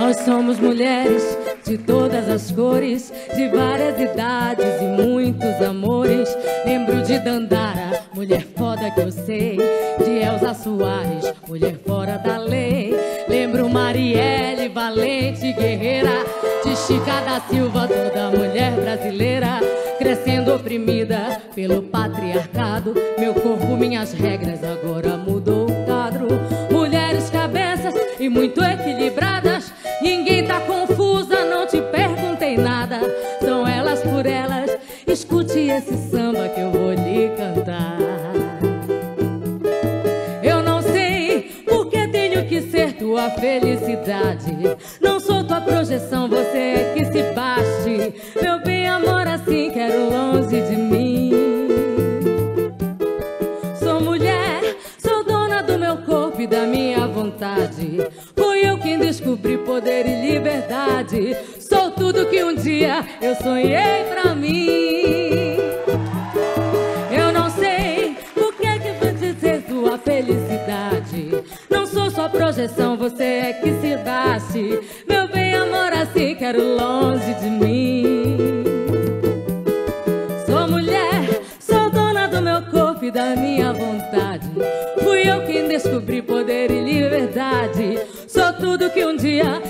Nós somos mulheres de todas as cores, de várias idades e muitos amores. Lembro de Dandara, mulher foda que eu sei, de Elza Soares, mulher fora da lei. Lembro Marielle, valente guerreira, de Chica da Silva, toda mulher brasileira, crescendo oprimida pelo patriarcado. Meu corpo, minhas regras, agora mudou o quadro. Mulheres cabeças e muito equilibradas, ninguém tá confusa, não te perguntei nada. São elas por elas, escute esse samba que eu vou lhe cantar. Eu não sei porque tenho que ser tua felicidade, não sou tua projeção, você é que se baste. Meu bem, amor, assim quero longe de mim. Sou mulher, sou dona do meu corpo e da minha vontade. Fui eu quem descobri poder e liberdade. Sou tudo que um dia eu sonhei pra mim. Eu não sei o que é que vai dizer sua felicidade, não sou sua projeção, você é que se bate. Meu bem, amor, assim quero longe de mim. Sou mulher, sou dona do meu corpo e da minha vontade. Fui eu quem descobri poder e liberdade. Sou tudo que um dia